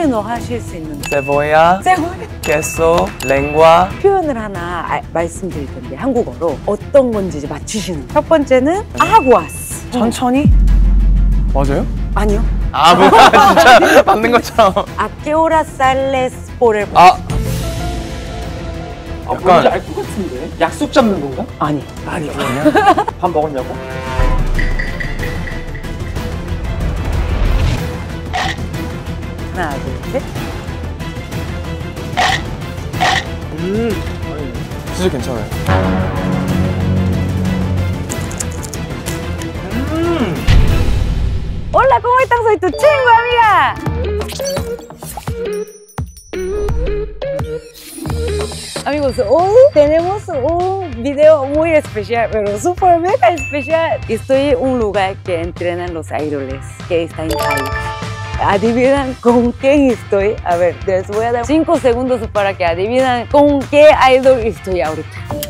스페인어 하실 수 있는 거. 세보야, queso, lengua. 표현을 하나 말씀드릴 텐데 한국어로 어떤 건지 이제 맞추시는 거. 첫 번째는 aguas. 천천히? 맞아요? 아니요. 아 뭐야 진짜 맞는 것처럼. A qué hora sales por el... 아 뭔지 알 것 같은데? 약속 잡는 건가? 아니. 아니요. 밥 먹었냐고? 하나, 둘, 셋. 진짜 괜찮아요. Hola, ¿cómo estás? Soy tu chingo, amiga. Amigos, hoy tenemos un video muy especial, pero súper mega especial. Estoy en un lugar que entrenan los idoles, que está en Cali. ¿Adivinan con quién estoy? A ver, les voy a dar 5 segundos para que adivinan con qué idol estoy ahorita.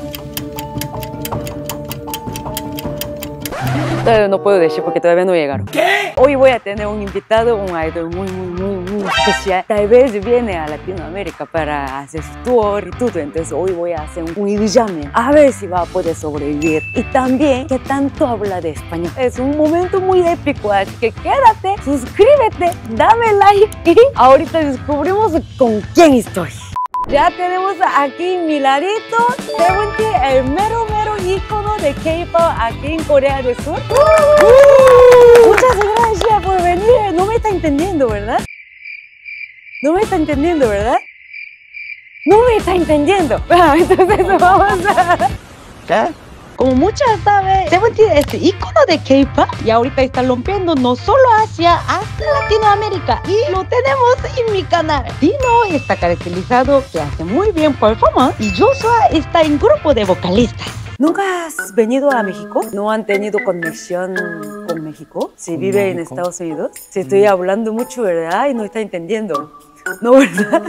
Todavía no puedo decir porque todavía no llegaron. ¿Qué? Hoy voy a tener un invitado, un idol muy especial. Tal vez viene a Latinoamérica para hacer su tour y todo. Entonces hoy voy a hacer un examen a ver si va a poder sobrevivir. Y también que tanto habla de español. Es un momento muy épico, así que quédate, suscríbete, dame like y ahorita descubrimos con quién estoy. Ya tenemos aquí mi ladito, Seventeen, el mero ícono de K-pop aquí en Corea del Sur. Muchas gracias por venir. No me está entendiendo, ¿verdad? No me está entendiendo, ¿verdad? No me está entendiendo. Entonces vamos a... ¿Qué? Como muchas saben, Seventeen es ícono de K-pop y ahorita está rompiendo no solo Asia, hasta Latinoamérica. Y lo tenemos en mi canal. Dino está caracterizado que hace muy bien performance y Joshua está en grupo de vocalistas. ¿Nunca has venido a México? ¿No han tenido conexión con México? Si vive en Estados Unidos. Si estoy hablando mucho, ¿verdad? Y no está entendiendo. ¿No, verdad?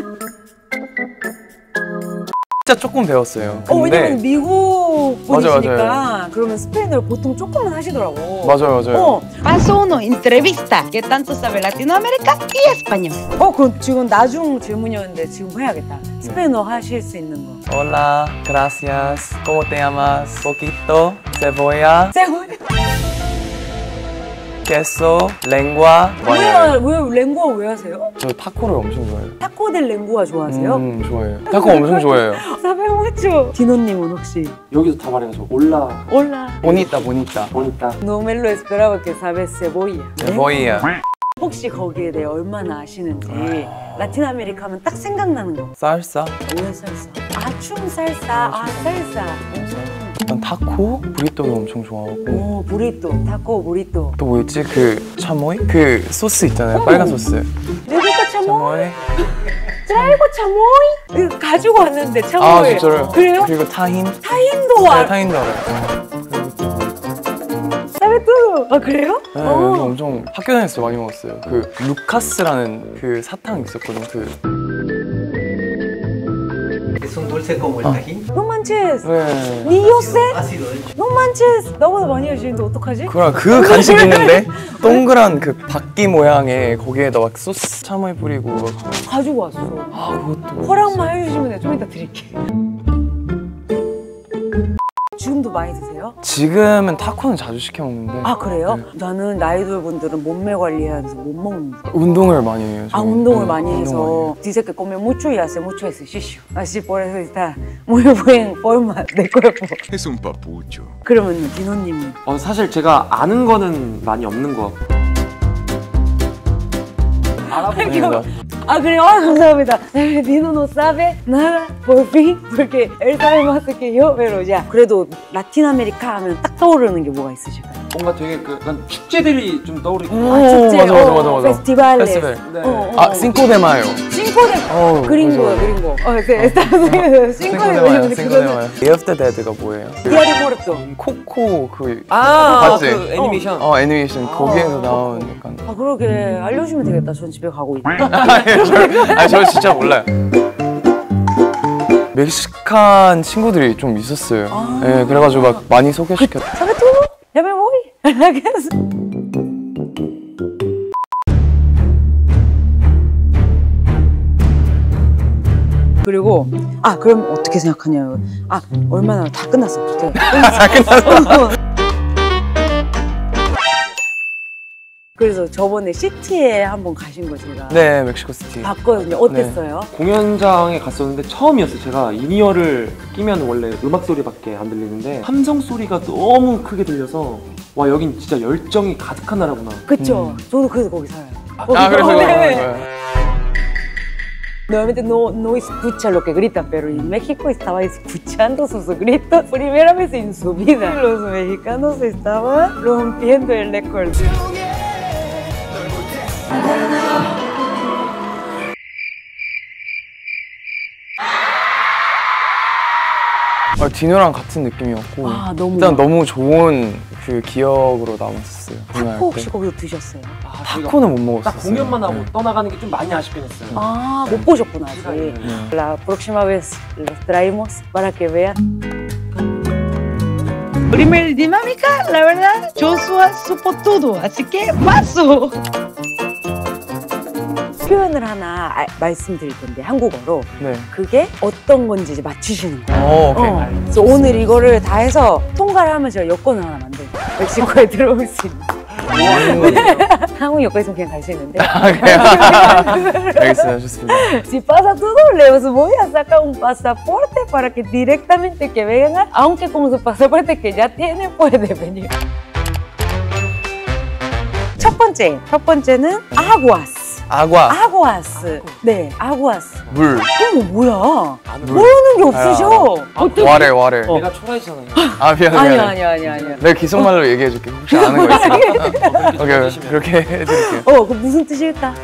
진짜 조금 배웠어요. 왜냐면 미국 분이시니까 맞아요. 그러면 스페인어를 보통 조금은 하시더라고. 맞아요. Paso uno, entrevista. ¿Qué tanto sabe Latinoamérica y español? 그럼 지금 나중 질문이었는데 지금 해야겠다. 스페인어 하실 수 있는 거. Hola, gracias. ¿Cómo te llamas? Poquito, cebolla, queso, lengua. 왜 랭구아 왜 하세요? 저 타코를 엄청 좋아해요. 타코델 랭구아 좋아하세요? 좋아해요. 타코 엄청 좋아해요. 사베무초. 디노님은 혹시? 여기서 다 말해가지고 올라. 보니따. No me lo esperaba que sabes cebolla. cebolla. 혹시 거기에 대해 얼마나 아시는지. 라틴 아메리카 하면 딱 생각나는 거. 쌀사. 왜 쌀사? 춤 쌀사. 쌀사. 난 타코, 브리또도 엄청 좋아하고. 브리또, 타코, 브리또. 또 뭐였지? 그 차모이? 그 소스 있잖아요. 빨간 소스. 레비타 차모이? 차모이. 트라이고 차모이? 이거 가지고 왔는데 차모이. 아 진짜요? 그래요? 그리고 타힌. 타힌도 와. 네, 타힌도 알아요. 사베뚜. 그래요? 네, 여기 엄청 학교 다녔을 때 많이 먹었어요. 그 루카스라는 그 사탕 있었거든. Es un dulce como el tajín. No manches. 네. Ni yo sé. Ácido, de hecho. No manches. 나보다 많이 하시는데 어떡하지? 그 간식 있는데 동그란 그 바퀴 모양의 거기에다 막 소스 차모이 뿌리고. 가지고 왔어. 그것도. 허락만 해주시면 내가 좀 이따 드릴게. 지금도 많이 드세요? 지금은 타코는 자주 시켜 먹는데. 그래요? 네. 나는 아이돌 분들은 몸매 관리하면서 못 먹는 거. 운동을 많이 해요. 저는. 운동을 많이 해서. Dice que come mucho y hace mucho ejercicio. Así por eso está muy buen forma de cuerpo. Es un papucho. 그러면 디노님은? 사실 제가 아는 거는 많이 없는 것 같고. 알아보니까. 그래요? 감사합니다. Dino no sabe nada, por fin, porque él sabe más que yo, pero ya. 그래도 라틴 아메리카 하면 딱 떠오르는 게 뭐가 있으실까요? 뭔가 되게 약간 축제들이 좀 떠오르긴 축제, 맞아. 페스티벌레스. 페스티벌. 네. 싱코데마요. 싱코데. 그린거야, 그린거. 싱코데. 싱코데마요. Day of the Dead가 뭐예요? 디아리 모르토. 코코 그 맞지? 그 애니메이션. 애니메이션 거기에서 나온 약간. 그러게 알려주면 되겠다. 전 집에 가고 있다. 저 진짜 몰라요. 멕시칸 친구들이 좀 있었어요. 네, 그래가지고 막 많이 소개시켰어요. ¿Sabes tú? Ya me voy. 그리고 그럼 어떻게 생각하냐고. 얼마나 다 끝났어. 다 끝났어. 그래서 저번에 시티에 한번 가신 거 제가 네, 멕시코시티 봤거든요. 어땠어요? 공연장에 갔었는데 처음이었어요. 제가 인이어를 끼면 원래 음악 소리밖에 안 들리는데 함성 소리가 너무 크게 들려서 와, 여긴 진짜 열정이 가득한 나라구나. 그쵸? 저도 그래서 거기 살아요. 그래서 네. 그런 거예요. Nuevamente no escucha lo que gritan, pero en México estaba escuchando sus gritos primera vez en su vida. Los mexicanos estaban rompiendo el récord. 디노랑 같은 느낌이었고 너무 일단 너무 좋은 그 기억으로 남았어요. 타코 혹시 거기서 드셨어요? 타코는 못 먹었어요. 딱 공연만 하고 떠나가는 게 좀 많이 아쉽긴 했어요. 못 보셨구나 아직. La próxima vez los traemos para que vean. Primer dinámica, la verdad, Joshua supo todo, así que paso. 표현을 하나 말씀드릴 텐데 한국어로 네. 그게 어떤 건지 이제 맞추시는 거예요. 오케이. 그래서 오늘 이거를 다 해서 통과를 하면 제가 여권을 하나 만들고 멕시코에 들어올 수 있는. 한국 여권 있으면 그냥 갈 수 있는데. 알겠어요, 좋습니다. Si pasa todo, les voy a sacar un pasaporte para que directamente que vengan, aunque con su pasaporte que ya tiene puede venir. 첫 번째는 aguas. 아구아스. 네, 아구아스. 물. 뭐야? 모르는 게 없으셔. 와래. 내가 초라해지잖아요. 미안해. 아니야. 내가 기속말로 얘기해줄게. 혹시 아는 거 있어? 오케이, 그렇게 해드릴게요. 그 무슨 뜻일까?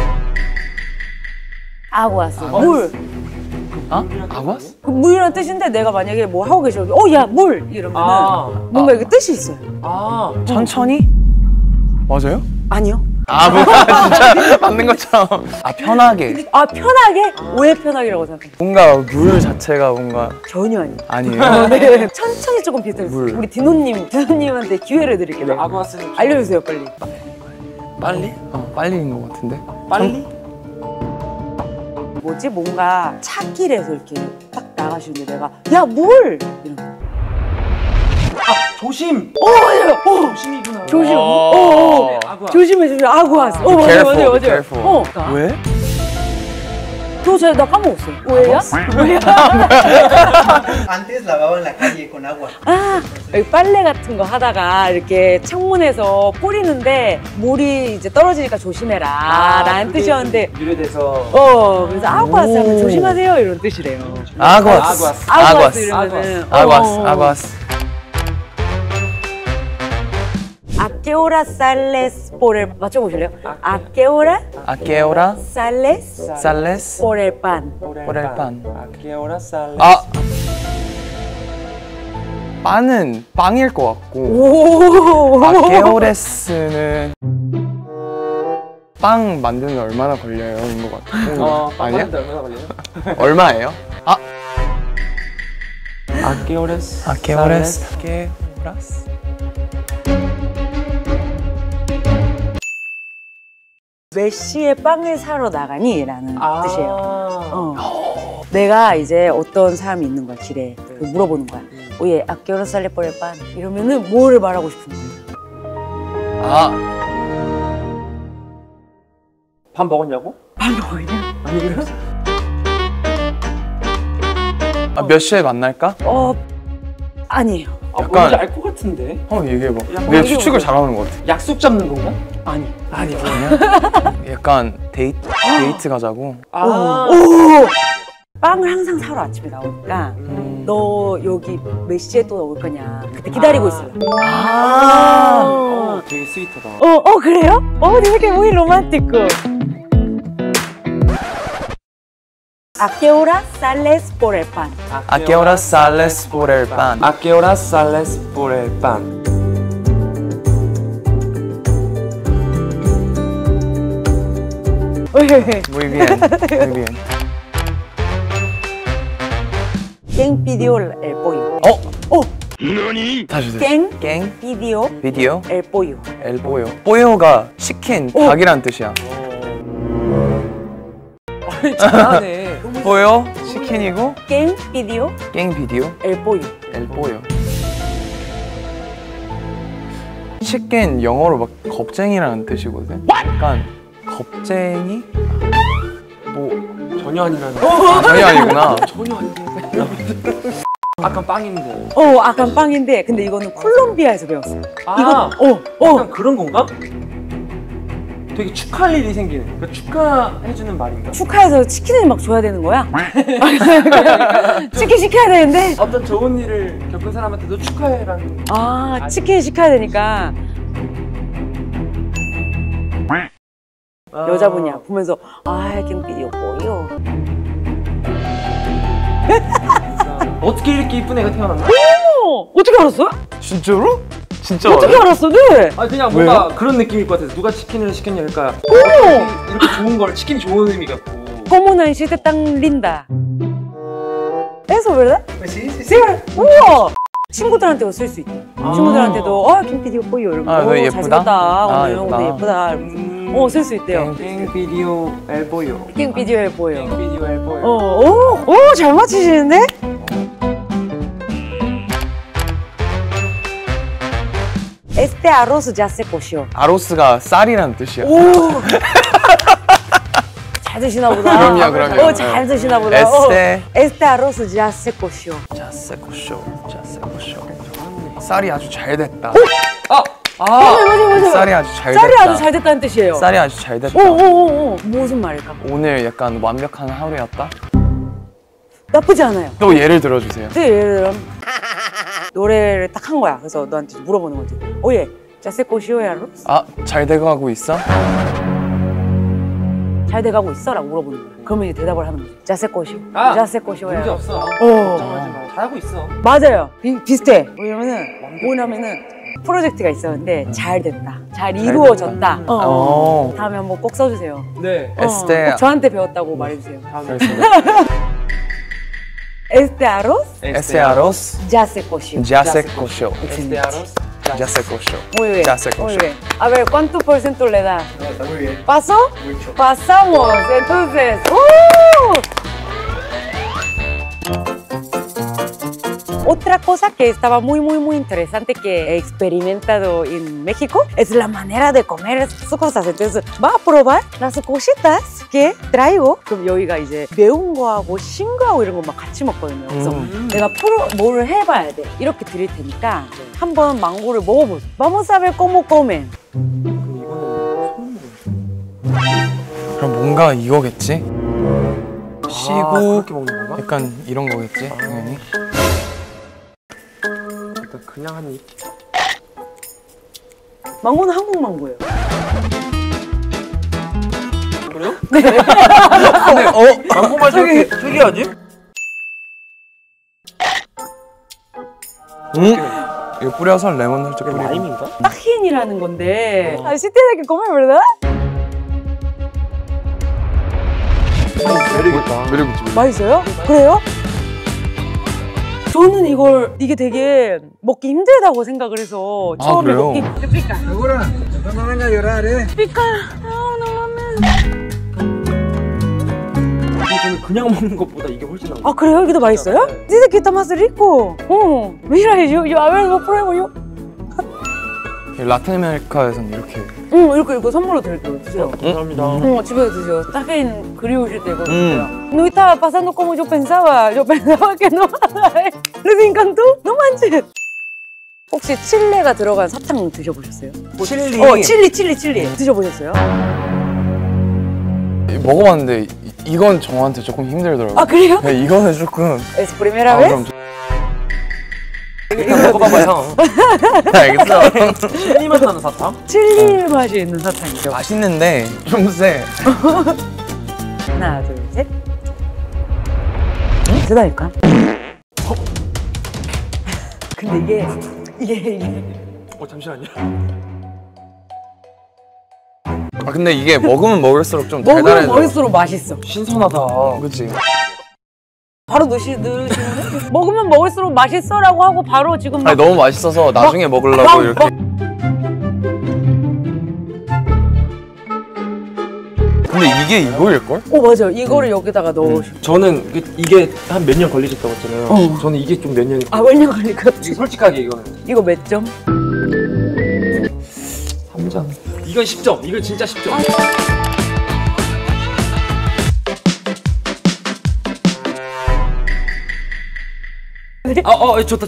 아구아스. 물. 아구아스? 그 물이라는 뜻인데 내가 만약에 뭐 하고 계셔. 야, 물! 이러면은 뭔가 이게 뜻이 있어요. 천천히? 맞아요? 아니요. 뭐야, 진짜 맞는 것처럼. 편하게. 편하게? 왜 편하게라고 생각해요? 뭔가 물 자체가 뭔가 전혀 아니에요. 아니에요. 네. 천천히 조금 비슷해요. 물. 우리 디노님한테 기회를 드릴게요. 아구아스는 알려주세요, 빨리. 빨리? 빨리인 것 같은데. 빨리? 뭐지? 뭔가 차길에서 이렇게 딱 나가시는데 내가 야, 물! 이런 거. 조심! 맞아요. 조심이구나. 조심. 아구아. 조심해. 아구아스. 맞아요. careful. 왜? 나 까먹었어요. 왜야? Antes lavaban la calle con agua. 여기 빨래 같은 거 하다가 이렇게 창문에서 뿌리는데 물이 이제 떨어지니까 조심해라 라는 뜻이었는데 유래돼서 그래서 아구아스 하면 조심하세요 이런 뜻이래요. 아구아스 이러면은 아구아스. ¿A qué hora sales por el... 맞춰보실래요? ¿A qué hora ¿A qué hora sales por el pan? por el pan? 아케오라 살레. 빵은 빵일 것 같고 오. 아케오레스는 빵 만드는 데 얼마나 걸려요? 인 것 같고 아니야? 얼마나 걸려요? 얼마예요? 아케오레스. 아케오레스. 몇 시에 빵을 사러 나가니? 라는 뜻이에요. 뜻이에요. 내가 이제 어떤 사람이 있는 거야, 길에. 물어보는 거야. 오예, ¿a qué hora sale por el pan? 이러면은 뭐를 말하고 싶은 거야? 밥 먹었냐고? 밥 먹었냐? 아니, 몇 시에 만날까? 아니에요. 약간- 뭔지 알 것 같은데? 얘기해봐. 약간 내가 추측을 잘하는 것 같아. 약속 잡는 건가? 아니. 아니요. 약간 데이트 가자고. 오! 빵을 항상 사러 아침에 나오니까 너 여기 몇 시에 또 올 거냐 그때 기다리고 있어요. 되게 스윗하다. 그래요? 되게 muy romántico. ¿A qué hora sales por el pan? ¿A qué hora sales por el pan? 아케오라 살레스 por el pan. Muy bien. ¿Quién pidió el pollo? 다시. ¿Quién 갱 pidió 비디오 el pollo? 엘 뽀요. 뽀요가 시킨 닭이란 뜻이야. 잘하네. 보여? 치킨이고 깽 비디오 깽 비디오 엘 뽀요. 엘 보여. 치킨 영어로 막 겁쟁이라는 뜻이거든. 약간 겁쟁이? 뭐 전혀 아니라는. 전혀 아니구나. 전혀 아닌데. 아까 빵인데. 아까 빵인데 근데 이거는 콜롬비아에서 배웠어. 아, 이거 약간 그런 건가? 되게 축하할 일이 생기는. 그러니까 축하해주는 말인가? 축하해서 치킨을 막 줘야 되는 거야? 치킨 시켜야 되는데 어떤 좋은 일을 겪은 사람한테도 축하해라는. 치킨 시켜야 되니까 여자분이야 보면서 깽 비디오 뽀요. 어떻게 이렇게 이쁜 애가 태어났나? 어떻게 알았어요? 진짜로? 진짜 어떻게 알았어? 네. 그냥 뭔가 그런 느낌일 것 같아서 누가 치킨을 시켰냐 그러니까 이렇게 좋은 걸 치킨이 좋은 의미 같고. ¿Cómo naciste tan linda? Eso, ¿verdad? Pues sí, sí, Sí. sí. 우와! 친구들한테도 쓸 수 있대. 친구들한테도 김비디오 뽀요 이러면 너 예쁘다? 잘생겼다. 오늘 예쁘다. 예쁘다. 쓸 수 있대요. 깽 비디오 엘보요. 깽 비디오 뽀요. 깽 비디오 엘보요. 잘 맞히시는데? Este arroz ya se coció. 아로스가 쌀이라는 뜻이야. 잘 드시나 보다. 그럼요. 잘 드시나 보다. Este arroz ya se coció. 자세코쇼. 쌀이 아주 잘 됐다. 맞아. 쌀이 아주 잘 됐다. 쌀이 아주 잘 됐다는 뜻이에요. 쌀이 아주 잘 됐다. 무슨 말일까? 오늘 약간 완벽한 하루였다. 나쁘지 않아요. 또 예를 들어주세요. 예를 들어 노래를 딱 한 거야. 그래서 너한테 물어보는 거지. 오예, 자세코 시오야 로스? 잘 돼가고 있어? 잘 돼가고 있어? 라고 물어보는 거야. 그러면 이제 대답을 하는 거지. 자세코 시오. 자세코 시오야. 문제 없어. 걱정하지 마. 잘하고 있어. 맞아요. 비슷해. 뭐냐면은 프로젝트가 있었는데 잘 됐다. 잘 이루어졌다. 다음에 한번 꼭 써주세요. 네. 에스테. 꼭 저한테 배웠다고 말해주세요. Este arroz ya se coció. Ya se coció. Este arroz Ya se coció. Muy bien. Ya se coció. Muy bien. A ver, ¿cuánto por ciento le da? No, está muy bien. ¿Paso? Mucho. Pasamos. Entonces. Otra cosa que estaba muy interesante que he experimentado en México es la manera de comer sus cosas. Entonces, va a probar las cositas que traigo. 그럼 여기가 이제 매운 거하고 신 거하고 이런 거 막 같이 먹거든요. 그래서 내가 뭐를 해봐야 돼. 이렇게 드릴 테니까 한번 망고를 먹어보세요. Vamos a ver cómo comen. 그럼 뭔가 이거겠지? 시고 그렇게 먹는 건가? 약간 이런 거겠지? 당연히. 일단 그냥 한 입. 망고는 한국 망고예요. 그래요? 네. 근데 망고 맛이 이렇게 특이하지? 이거 뿌려서 레몬 살짝 뿌리고. 라임인가? 타힌이라는 건데. Si tiene que comer, ¿verdad? 매력있다. 맛있어요? 그래요? 저는 이게 되게 먹기 힘들다고 생각을 해서 처음에 그래요? 먹기 Segura, no venga a llorar, ¿eh? 피카 저는 그냥 먹는 것보다 이게 훨씬 나아. 그래요? 이게 더 맛있어요? Dice que está más rico. Mira, yo a ver, lo pruebo yo. 라틴 아메리카에서는 이렇게. 이거 선물로 드릴게요. 드세요. 감사합니다. 집에서 드세요. 타힌 그리우실 때 이거 드세요. No estaba pasando como yo pensaba. Yo pensaba que no. ¿Les encantó? No manches. 혹시 칠레가 들어간 사탕 드셔보셨어요? 칠리. 칠리. 드셔보셨어요? 먹어봤는데 이건 저한테 조금 힘들더라고요. 그래요? 네, 이거는 조금. Es primera vez? 그럼 일단 먹어봐봐요. 알겠어. 칠리 맛 나는 사탕? 칠리 맛이 있는 사탕이죠. 맛있는데 좀 세. 하나, 둘, 셋. 세다니까. 근데 이게 잠시만요. 근데 이게 먹으면 먹을수록 좀 먹으면 달달해져. 먹을수록 맛있어. 신선하다. 그치? 바로 넣으시는데 먹으면 먹을수록 맛있어라고 하고 바로 지금 막 너무 맛있어서 나중에 먹으려고 이렇게. 근데 이게 이거일걸? 맞아요. 이거를 여기다가 넣으시고. 저는 이게 한 몇 년 걸리셨다고 했잖아요. 저는 이게 좀 몇 년. 몇 년 걸리거든요. 솔직하게 이거는. 이거 몇 점? 3점. 이건 10점. 이건 진짜 10점. 좋다.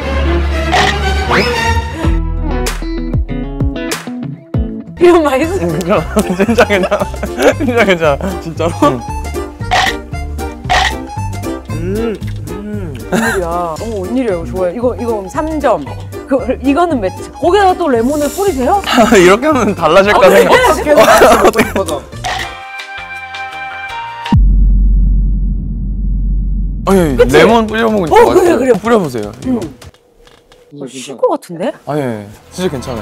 이거 맛있어. 진짜 괜찮아. 진짜 괜찮아. 진짜로. 웬일이야. 웬일이야. 이거 좋아요. 이거 3점. 이거는 몇 점? 거기다가 또 레몬을 뿌리세요? 이렇게 하면 달라질까 생각. 맞아. 아니, 레몬 뿌려 먹으니까 맛있어요. 그래. 뿌려보세요. 쉴 것 같은데? 아니, 진짜 괜찮아요.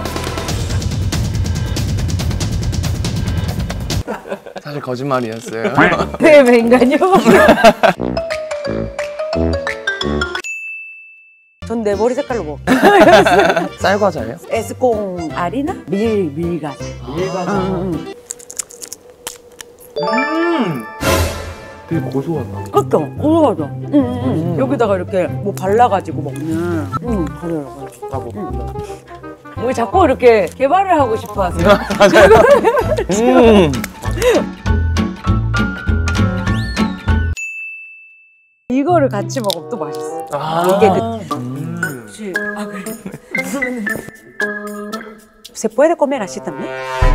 사실 거짓말이었어요. 네, 맹간이요. 전 내 머리 색깔로 먹을게요. 쌀과자예요? 에스콩 아리나? 밀가자. 되게 고소하다. 그쵸? 고소하죠? 여기다가 이렇게 뭐 발라가지고 먹는. 맞아요. 나고. 왜 자꾸 이렇게 개발을 하고 싶어 하세요? 이거를 같이 먹으면 또 맛있어. 이게 혹시 그래. ¿Se puede comer así también?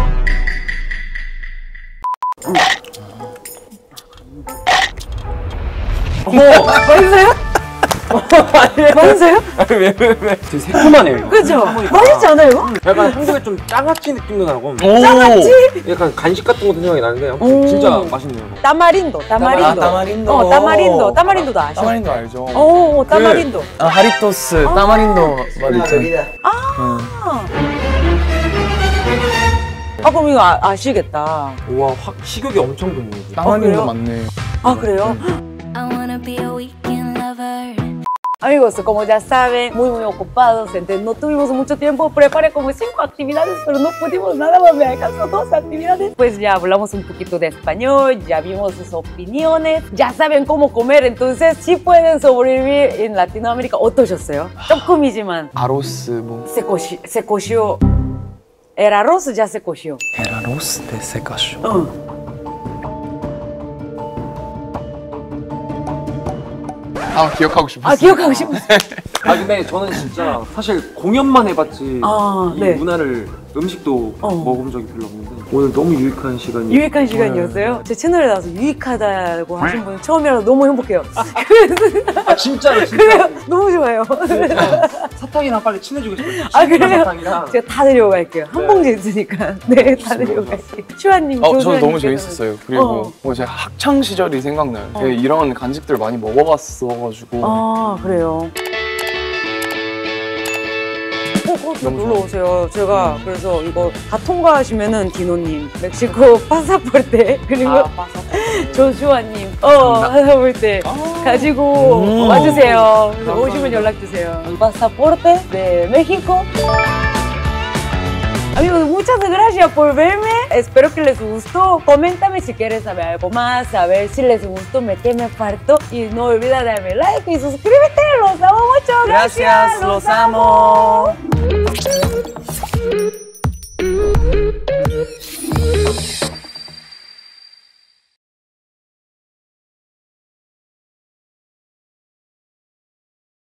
맛있어요? 맛있어요? 왜? 되게 새콤하네요. 이거. 그죠? 맛있지 않아요 이거? 약간 한국에 좀 장아찌 느낌도 나고. 장아찌? 약간 간식 같은 것도 생각이 나는데 진짜 맛있네요. 따마린도. 따마린도. 따마린도도 아시죠? 따마린도 알죠. 따마린도. 하리토스 따마린도 맛 있죠. 그럼 이거 아시겠다. 우와, 확 식욕이 엄청 돋네요. 따마린도 맞네. 그래요? I wanna be a weekend lover. Amigos, como ya saben, muy ocupados, entonces no tuvimos mucho tiempo, preparé como 5 actividades, pero no pudimos nada más, me alcanzó 2 actividades. Pues ya hablamos un poquito de español, ya vimos sus opiniones, ya saben cómo comer, entonces sí pueden sobrevivir en Latinoamérica. 어떠셨어요? 조금이지만 아로스 뭐. se coció. El arroz ya se coció. El arroz de secacho. 기억하고 싶었어요. 기억하고 싶었어요. 근데 저는 진짜 사실 공연만 해봤지 이 네. 문화를 음식도 먹어본 적이 별로 없는데 오늘 너무 유익한 시간이 유익한 시간이었어요? 제 채널에 나와서 유익하다고 하신 분 처음이라서 너무 행복해요. 진짜로 그래요? 너무 좋아요. 사탕이랑 빨리 친해지고 싶어요. 그래요? 사탕이랑. 제가 다 데리고 갈게요. 한 봉지 있으니까. 네, 다 데리고 갈게요. 슈아님, 저는 너무 재밌었어요. 그리고 제 학창 시절이 생각나요. 제가 이런 간식들 많이 먹어봤어가지고. 그래요. 꼭 놀러 오세요. 제가 그래서 이거 다 통과하시면은 디노님, 멕시코 파사포르테 그리고 조슈아님, 파사포르테 가지고 와주세요. 그래서 오시면 연락 주세요. Pasaporte de México. Amigos, muchas gracias por verme. Espero que les gustó. Coméntame si quieres saber algo más, a ver si les gustó, qué me faltó. Y no olvides darme like y suscríbete. Los amo mucho. Gracias, los amo.